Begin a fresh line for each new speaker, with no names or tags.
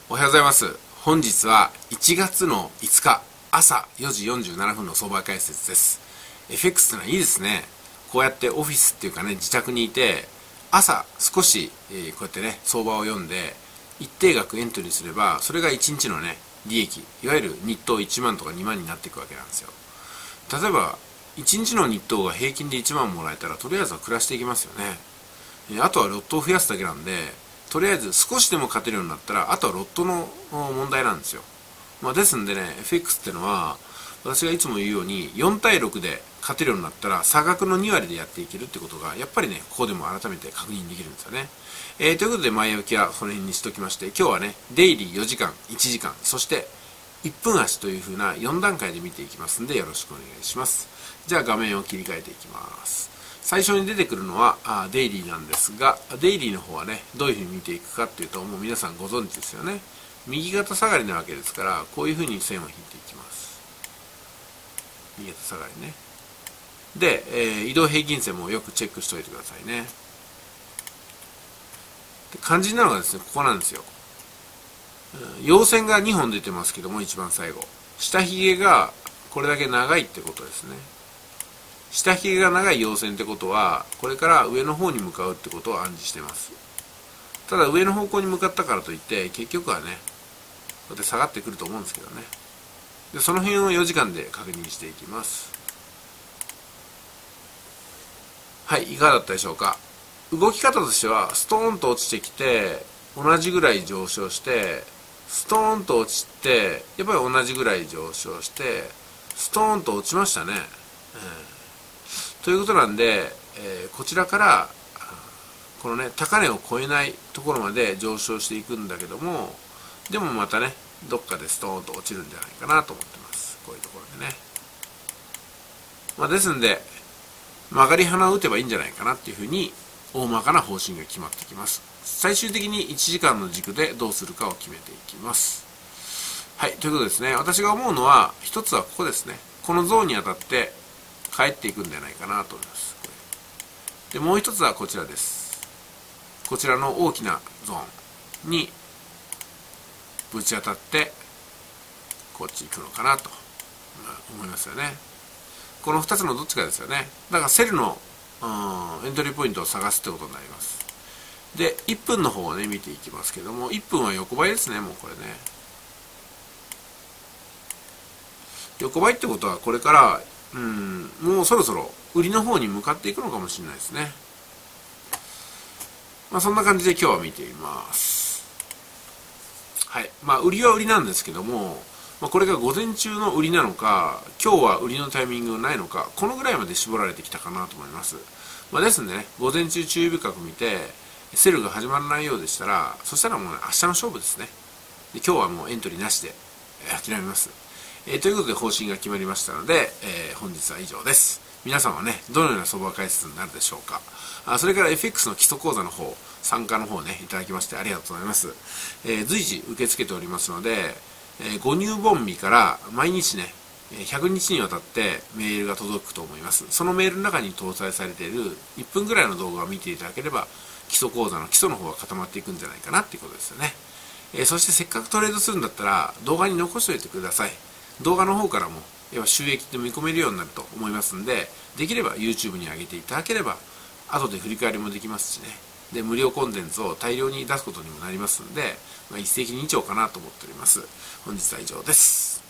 おはようございます。本日は1月の5日朝4時47分の相場解説です。FX ってのはいいですね。こうやってオフィスっていうかね、自宅にいて朝少し、こうやってね相場を読んで一定額エントリーすれば、それが1日のね利益、いわゆる日当1万とか2万になっていくわけなんですよ。例えば1日の日当が平均で1万もらえたら、とりあえずは暮らしていきますよね。あとはロットを増やすだけなんで、とりあえず少しでも勝てるようになったら、あとはロットの問題なんですよ。ですんでね、FX ってのは私がいつも言うように4対6で勝てるようになったら差額の2割でやっていけるってことがやっぱりね、ここでも改めて確認できるんですよね。ということで前置きはその辺にしときまして、今日はねデイリー4時間1時間そして1分足という風な4段階で見ていきますんで、よろしくお願いします。じゃあ画面を切り替えていきます。最初に出てくるのはデイリーなんですが、デイリーの方はねどういう風に見ていくかっていうと、もう皆さんご存知ですよね。右肩下がりなわけですから、こういう風に線を引いていきます。右肩下がりね。で、移動平均線もよくチェックしておいてくださいね。で、肝心なのがですね、ここなんですよ。陽線が2本出てますけども、一番最後下髭がこれだけ長いってことですね。下髭が長い陽線ってことは、これから上の方に向かうってことを暗示してます。ただ上の方向に向かったからといって結局はね、こうやって下がってくると思うんですけどね。でその辺を4時間で確認していきます。はい、いかがだったでしょうか。動き方としては、ストーンと落ちてきて同じぐらい上昇して、ストーンと落ちてやっぱり同じぐらい上昇して、ストーンと落ちましたね。ということなんで、こちらからこのね高値を超えないところまで上昇していくんだけども、でもまたねどっかでストーンと落ちるんじゃないかなと思ってます。こういうところでね。ですんで曲がり鼻を打てばいいんじゃないかなっていうふうに大まかな方針が決まってきます。最終的に1時間の軸でどうするかを決めていきます。はい、ということですね。私が思うのは一つはここですね。このゾーンに当たって帰っていくんじゃないかなと思います。でもう一つはこちらです。こちらの大きなゾーンにぶち当たってこっち行くのかなと思いますよね。この2つのどっちかですよね。だからセルのエントリーポイントを探すってことになります。で1分の方をね見ていきますけども、1分は横ばいですね。もうこれね、横ばいってことはこれからもうそろそろ売りの方に向かっていくのかもしれないですね。そんな感じで今日は見ています。はい、売りは売りなんですけども、これが午前中の売りなのか、今日は売りのタイミングがないのか、このぐらいまで絞られてきたかなと思います。ですんでね、午前中注意深く見て、セルが始まらないようでしたら、そしたらもう、ね、明日の勝負ですね。で今日はもうエントリーなしで諦めます。ということで方針が決まりましたので、本日は以上です。皆さんはね、どのような相場解説になるでしょうか。それから FX の基礎講座の方、参加の方ね、いただきましてありがとうございます。随時受け付けておりますので、ご入門日から毎日ね、100日にわたってメールが届くと思います。そのメールの中に搭載されている1分ぐらいの動画を見ていただければ、基礎講座の基礎の方が固まっていくんじゃないかなっていうことですよね。そしてせっかくトレードするんだったら動画に残しておいてください。動画の方からも収益って見込めるようになると思いますんで、できれば YouTube に上げていただければ後で振り返りもできますしね。で無料コンテンツを大量に出すことにもなりますんで、一石二鳥かなと思っております。本日は以上です。